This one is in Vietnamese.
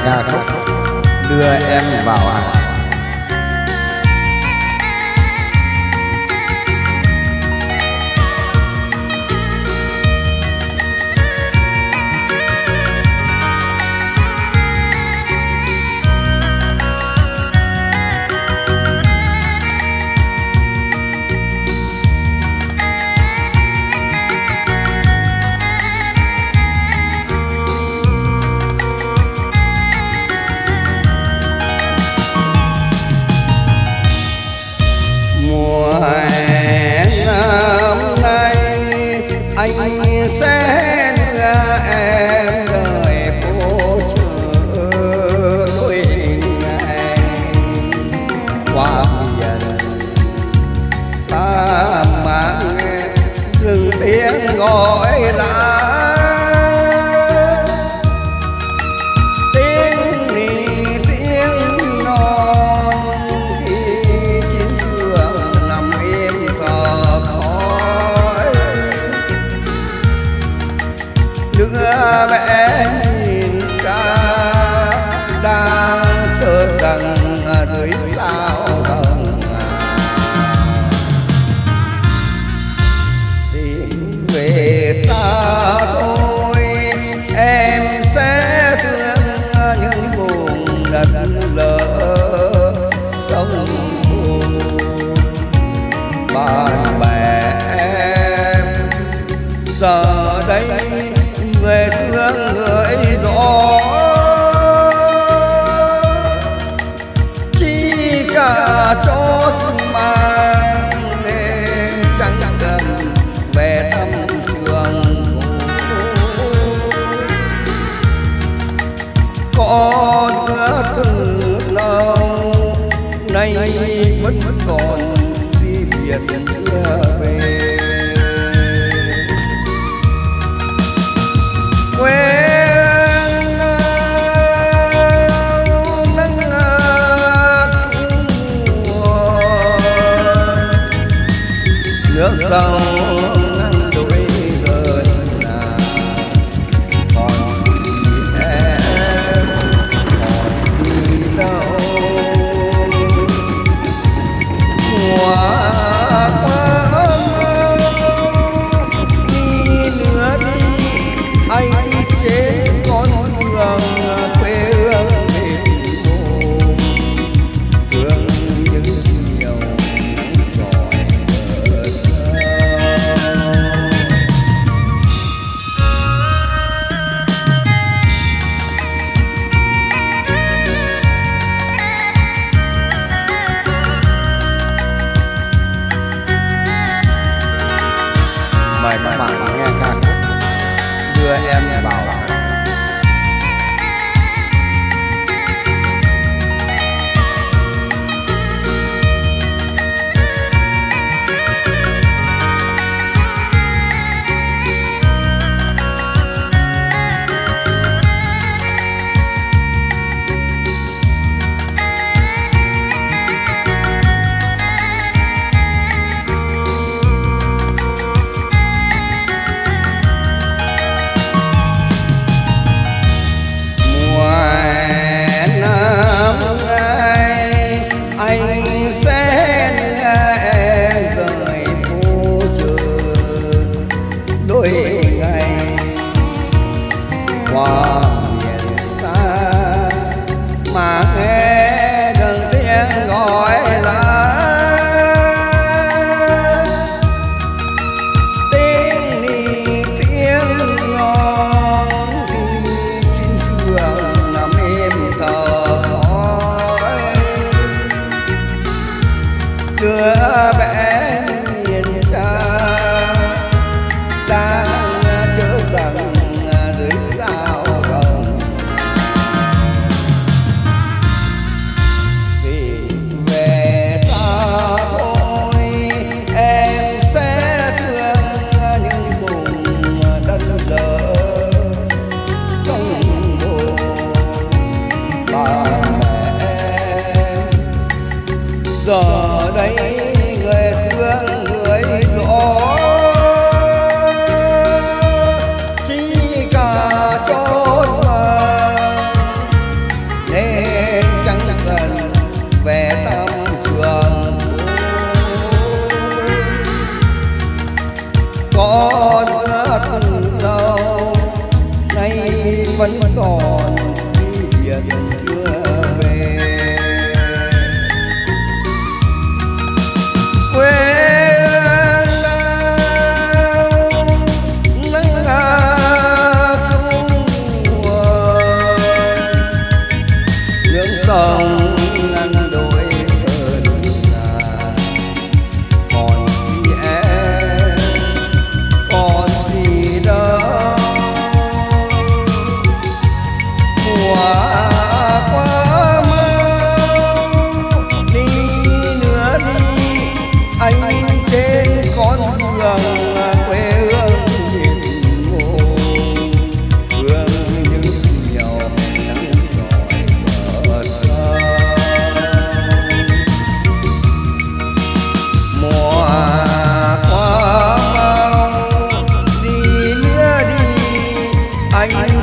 ca khúc Đưa Em Vào Hàng. Anh sẽ đưa em rời phố chợ đôi ngày qua biển xa mà dừng tiếng gọi lá tiếng nỉ tiếng non khi chiến trường nằm im thở khói đưa mẹ nhìn cha đang chờ đằng dưới sao đồng tìm về xa rồi em sẽ thương những vùng đất lỡ sông buồn bạn bè em giờ đây người xưa gửi gió chỉ cả chót mang lên chẳng cần về thăm trường có đứa từ lâu nay vẫn còn đi biệt chưa về nước sông ngăn đôi rơi là còn gì em còn gì đâu hoa qua đi nữa đi anh trên con đường quê hương miền Trung thương những nhiều giỏi mời các bạn nghe ca khúc Đưa Em Vào Hàng. Anh sẽ đưa em rời phố chợ đôi ngày qua biển xa mà nghe gần tiếng gọi lá tiếng nỉ tiếng non khi chiến trường nằm im thở đưa bé nhìn cha đang chở rằng dưới sao đồng tìm về xa rồi em sẽ thương những vùng đất lỡ sông buồn bạn bè giờ đây người xưa người gió vẫn còn kỷ niệm chưa về. Quê sông ngăn đôi sơn là còn gì em còn gì đâu. Mùa qua mau đi nữa đi anh trên con đường quê hương miền mô, hương những chiều nắng rọi bờ sông. Mùa qua mau đi nữa đi anh